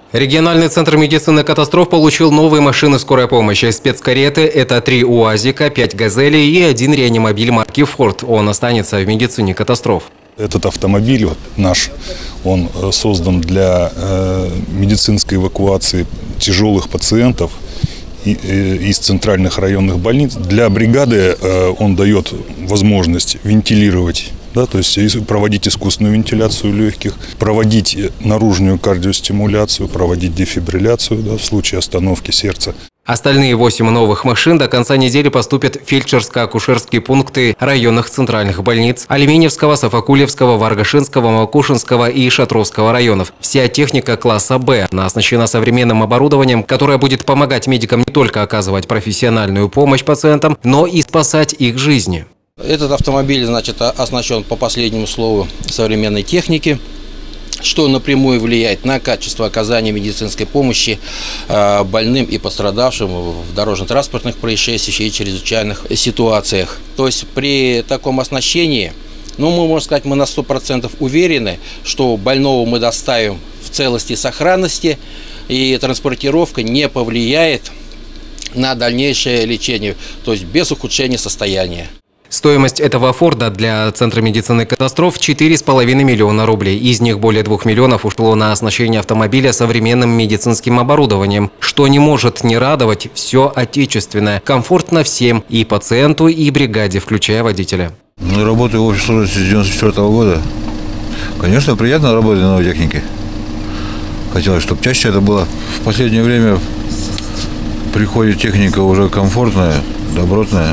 Региональный центр медицины катастроф получил новые машины скорой помощи. Спецкареты – это 3 УАЗика, 5 «Газелей» и 1 реанимобиль марки «Форд». Он останется в медицине катастроф. Этот автомобиль наш, он создан для медицинской эвакуации тяжелых пациентов из центральных районных больниц. Для бригады он дает возможность вентилировать, то есть проводить искусственную вентиляцию легких, проводить наружную кардиостимуляцию, проводить дефибрилляцию в случае остановки сердца. Остальные 8 новых машин до конца недели поступят в фельдшерско-акушерские пункты районных центральных больниц Алюминевского, Сафакулевского, Варгашинского, Макушинского и Шатровского районов. Вся техника класса «Б». Она оснащена современным оборудованием, которое будет помогать медикам не только оказывать профессиональную помощь пациентам, но и спасать их жизни. Этот автомобиль, оснащен по последнему слову современной техники, что напрямую влияет на качество оказания медицинской помощи больным и пострадавшим в дорожно-транспортных происшествиях и чрезвычайных ситуациях. То есть при таком оснащении, можно сказать, мы на 100% уверены, что больного мы доставим в целости и сохранности, и транспортировка не повлияет на дальнейшее лечение, то есть без ухудшения состояния. Стоимость этого «Форда» для Центра медицины катастроф – 4,5 миллиона рублей. Из них более 2 миллионов ушло на оснащение автомобиля современным медицинским оборудованием. Что не может не радовать – все отечественное. Комфортно всем – и пациенту, и бригаде, включая водителя. Работаю в общей сложности с 1994 года. Конечно, приятно работать на новой технике. Хотелось, чтобы чаще это было. В последнее время приходит техника уже комфортная, добротная.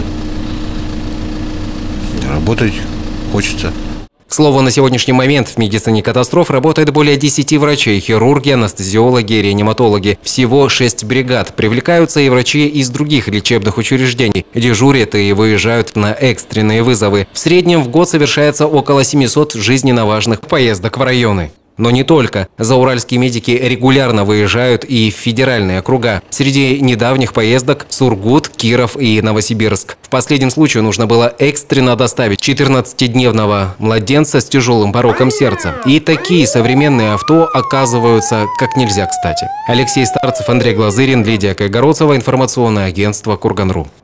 Работать хочется. К слову, на сегодняшний момент в медицине катастроф работает более 10 врачей, хирурги, анестезиологи, реаниматологи. Всего 6 бригад. Привлекаются и врачи из других лечебных учреждений. Дежурят и выезжают на экстренные вызовы. В среднем в год совершается около 700 жизненно важных поездок в районы. Но не только. Зауральские медики регулярно выезжают и в федеральные округа. Среди недавних поездок – Сургут, Киров и Новосибирск. В последнем случае нужно было экстренно доставить 14-дневного младенца с тяжелым пороком сердца. И такие современные авто оказываются как нельзя кстати. Алексей Старцев, Андрей Глазырин, Лидия Кайгородцева, информационное агентство «Курган.ру».